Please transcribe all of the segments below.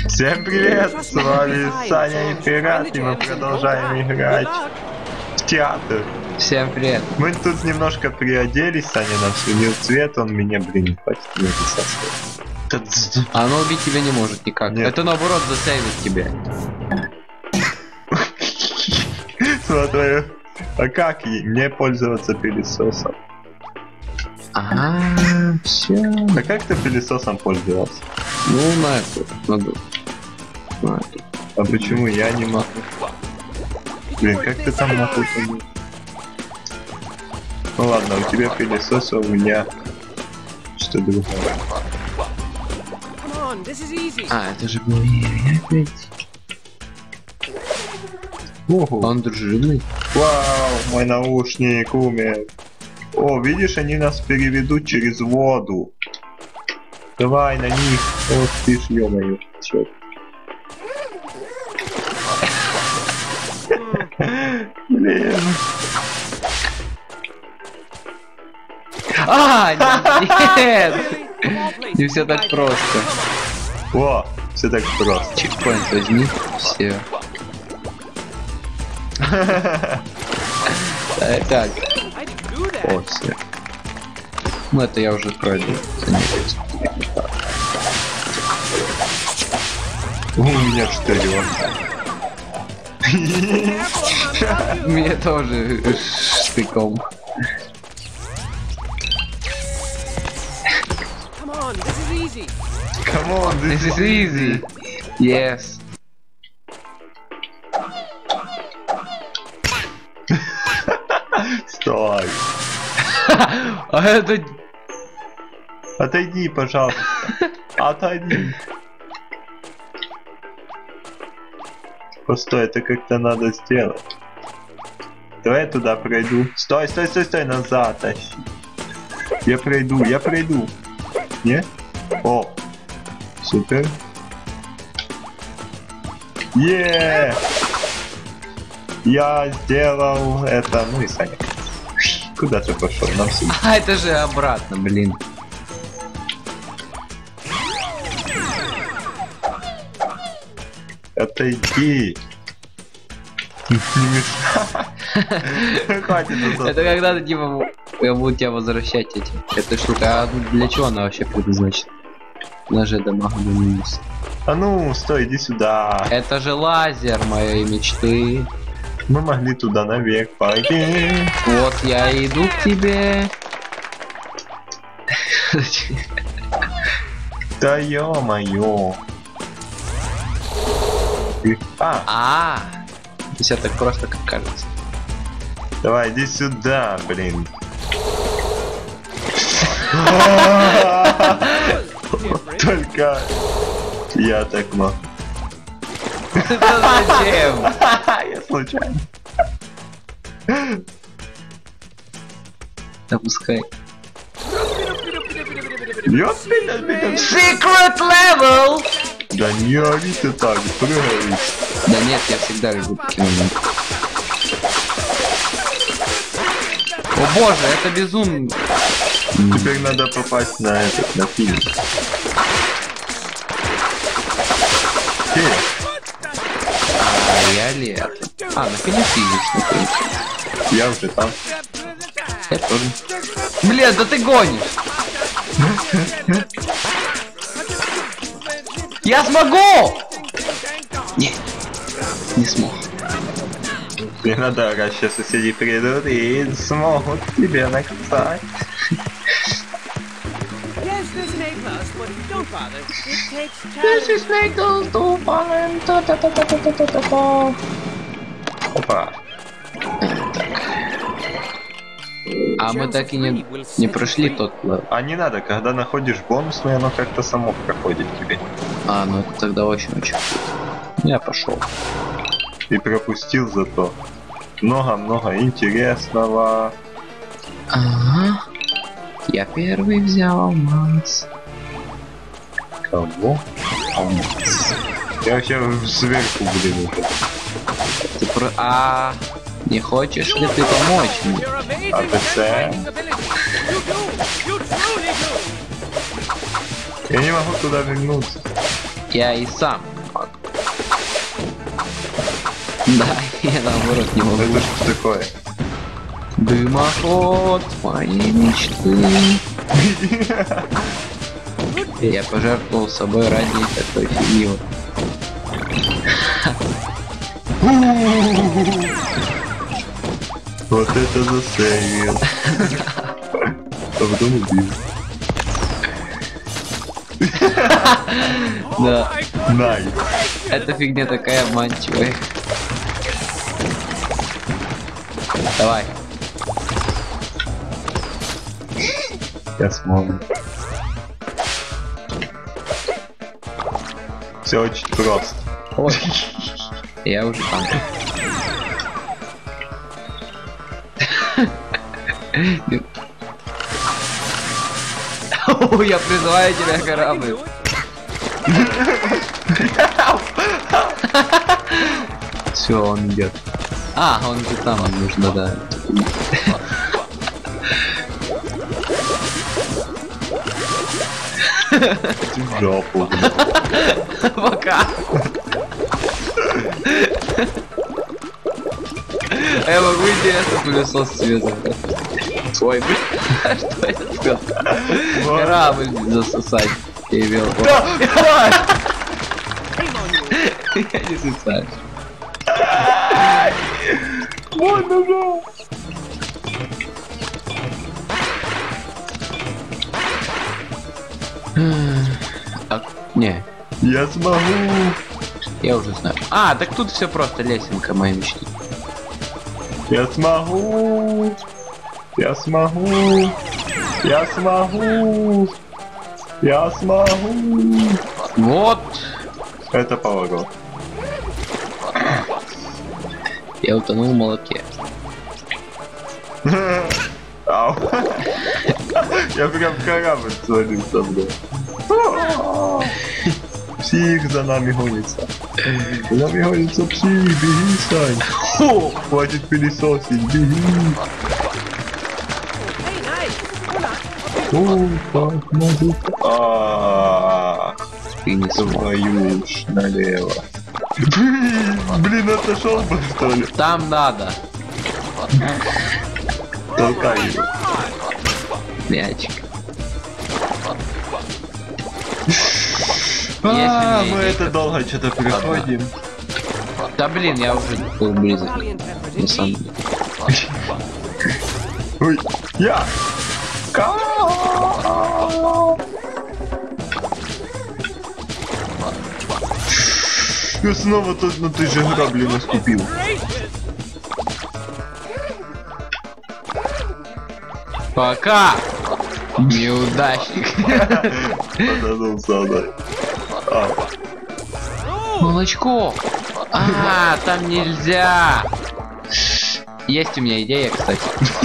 Всем привет! С вами Саня и Пират, и мы продолжаем играть в театр. Всем привет. Мы тут немножко приоделись, Саня нам сменил цвет, он меня, блин, не хватит меня высасывать. Оно убить тебя не может никак. Нет. Это наоборот засейвит тебя. Смотри, а как мне пользоваться пылесосом? Ага, все. А как ты пылесосом пользовался? Ну, на это надо. На это. А почему я не могу? Блин, как ты там нахуй помочь? Ну ладно, у тебя пылесос, а у меня что другое. А, это же был я опять. Ого. Он дружелюбный. Вау, мой наушник умер. О, видишь, они нас переведут через воду. Давай на них. Ох ты ж, ё-моё. Чёрт. Блин. А, нет! Не все так просто. О, все так просто. Чекпоинт возьми. Все. Так. О, все. Ну это я уже пройду. У меня штырёт. Мне тоже штыком. Come on, This is easy. Yes. Стой. А это... Отойди, пожалуйста. Отойди. Постой, это как-то надо сделать. Давай я туда пройду. Стой, стой, стой, стой, назад тащи. Я пройду. Не? О, супер. Я сделал это. Ну и Саня. Куда ты пошел? Нам все. А, это же обратно, блин. Отойди. Не мешай. Хватит уже. Это когда ты типа я буду тебя возвращать этим. Эта штука, а для чего она вообще предназначена? Она же дамага на минус. А ну, стой, иди сюда. Это же лазер моей мечты. Мы могли туда наверх пойти. Вот я иду к тебе. Да ё-моё. А, все так просто, как кажется. Давай, иди сюда, блин. Только я так могу. Зачем? Я случайно. Да пускай. Secret level! Да не ори ты так, прыгай. Да нет, я всегда люблю такие моменты. О боже, это безумно. Теперь надо попасть на этот, на фильм. А я ли это? А, на фильм. Я уже там. Я тоже. Блин, да ты гонишь! Я смогу! Нет, не смог. Тебе надо орать, сейчас соседи придут и смогут тебя наказать. Опа. А мы так и не прошли тот левел. А не надо, когда находишь бонусный, оно как-то само проходит тебе. А, ну это тогда очень-очень. Я пошел. И пропустил зато. Много-много интересного. Ага. Я первый взял алмаз. Кого? Я вообще сверху, блин. Ты не хочешь ли ты помочь мне? АПЦ. Я не могу туда вернуться. Я и сам. Да, я наоборот не могу. Это что такое? Дымоход моей мечты. Я пожертвовал собой ради такой фигни. Вот это засейвил. А потом убил. Да, Най. эта фигня такая обманчивая. Давай. Я смогу. Все очень просто. Ой. Я уже там. Я призываю тебя, корабль. Все, он идет. А, он же там, он нужно, да. В жопу. Пока. А я могу интересно пылесос себе забрать. Ой, блин, что это сказал? Корабль засосать. Я имел. Я не сосаю. Вот нога. Не, Я смогу. я уже знаю. А, так тут все просто лесенка моей мечты. Я смогу. Я смогу. Я смогу. Я смогу. Вот. Это поворот. Я утонул в молоке. Ау. Я прям в корабль свалился, блядь. Псих за нами гонится. За нами гонится псих, беги, Сань. О, хватит пылесосить, беги. О, так могу. Ты не смог. Твою ж налево. Блин, отошел бы, что ли? Там надо. Толкай его. Мячик. Мы это долго что-то переходим. Да блин, я уже был близок. На самом деле. Ой, я! Я снова тут на той же грабли наступил. Пока! Неудачник. Подадался, да. А, Молочко! А, там нельзя! Есть у меня идея, кстати.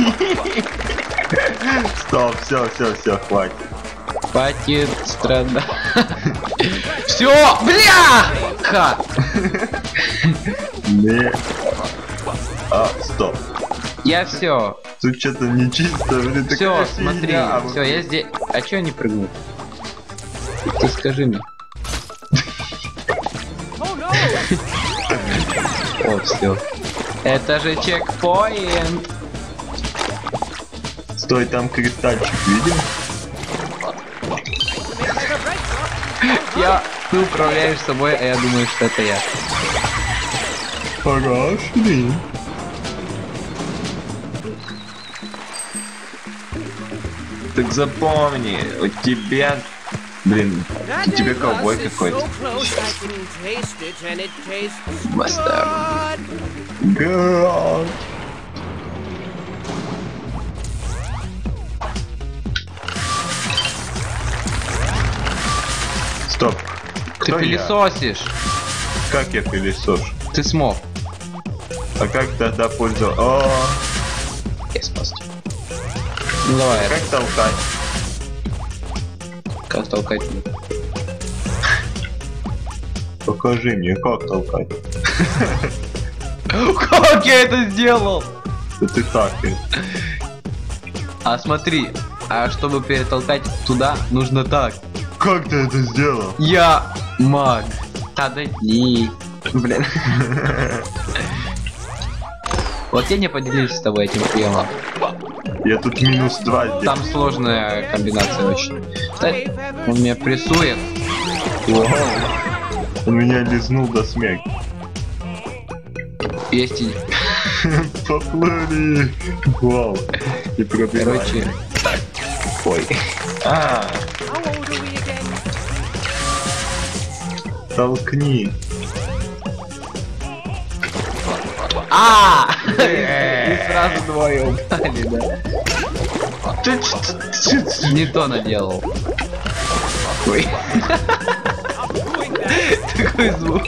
стоп, все, хватит. Хватит страдать. Все, бляха! Не. А, стоп. Я все. Тут что-то нечисто, блин, Все, такая смотри. фигня, а Все, я здесь. А чё не прыгнул? Ты скажи мне. О, все. Это же чекпоинт. Стой, там кристальчик, видим? Ты управляешь собой, а я думаю, что это я. Пошли. Так запомни, у тебя... Блин, у тебя ковбой какой-то. Бастард. Гад. Стоп. Ты Кто я? пылесосишь. Как я пылесошу? Ты смог. А как тогда пользоваться? О, Я спас тебя. Ну давай, как толкать? как толкать? Покажи мне, как толкать. Как я это сделал? Да ты так. А смотри, а чтобы перетолкать туда, нужно так. Как ты это сделал? Я маг. Подожди. Блин. Вот я не поделюсь с тобой этим приемом. Я тут -2 сделал. Там сложная комбинация очень. Да, он меня прессует. Вау. Он меня лизнул до смерти. Есть и... Поплыли. Вау. И пробиваем. Короче... Ой. А, How old are we again? толкни. И сразу двое упали, да? Не то наделал. Ой. Такой звук.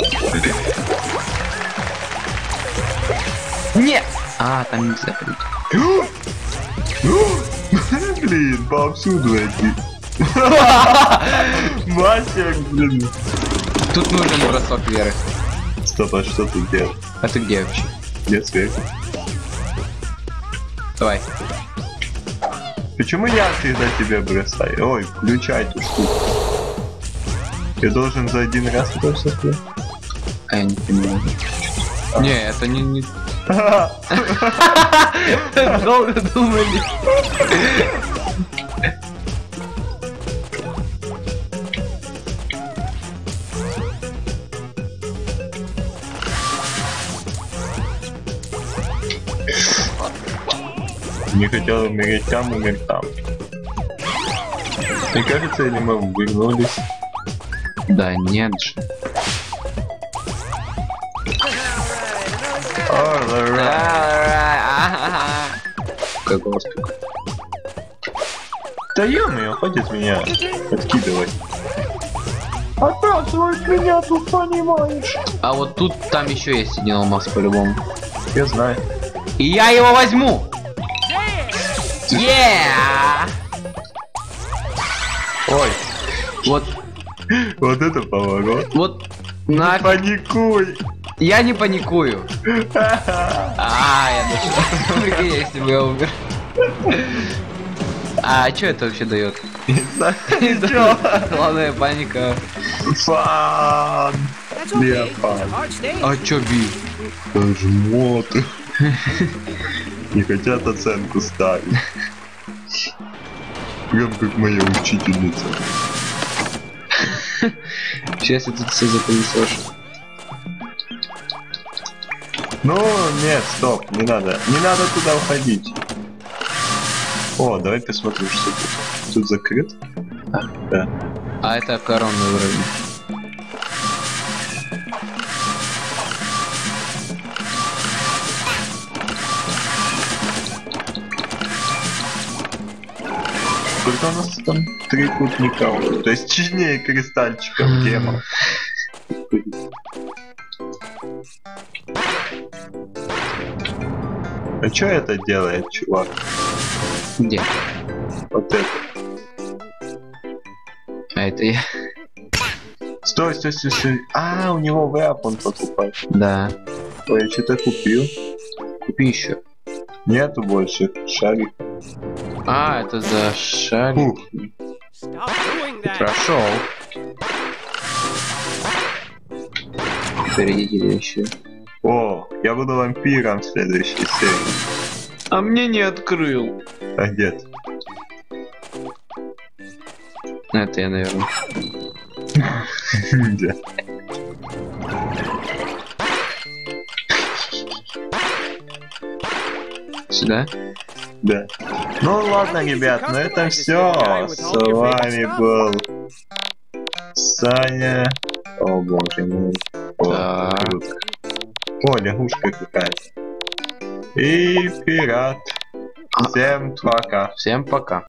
Не! А, там нельзя ходить. Блин, повсюду эти. Мастер, блин. Тут нужен бросок веры. Стоп, а что тут делать? А ты где вообще? Где сверху? Давай. Почему я всегда тебя бросаю? Ой, включай эту штуку. Я должен за один раз это все сделать? А я не понимаю. Не, это не... Долго думали. Не хотел умереть там, умер там. Мне кажется, или мы вернулись? Да нет же. Как господи. Да ё-моё, хватит меня откидывать. Отбрасывай меня, тут понимаешь. А вот тут там еще есть один алмаз по-любому. Я знаю. И я его возьму! Yeah! Ой, Вот, вот это поворот. вот, нафиг. Паникуй. Я не паникую. А, я дошел. Прикинь, если бы я умер. А что это вообще дает? Ничего. Главная паника. Фан. That's okay. Леопард. It's a hard stage. А чё би? Жмоты. Не хотят оценку ставить. Прям как моя учительница. Сейчас я тут все запылесошу. Ну, нет, стоп, не надо. Не надо туда уходить. О, давай посмотрим, что тут. Тут закрыт? Да. А это коронный уровень. Сколько у нас там трикутников? То есть точнее кристальчиков гемов. А чё это делает, чувак? Где? Вот это. А это я. Стой, стой, стой, стой. А, у него вэп он покупает. Да. Ой, я что-то купил. Купи еще. Нету больше шарик. А, это за шарик. Ух, Stop doing that. Прошел. Впереди еще. о, я буду вампиром в следующей серии. А мне не открыл. А где ты? Это я, наверное. Где? Сюда? Да. Ну ладно, ребят, на этом все. С вами был Саня. О боже мой. О, Так. круто. О, лягушка какая-то. И пират. Всем пока. Всем пока.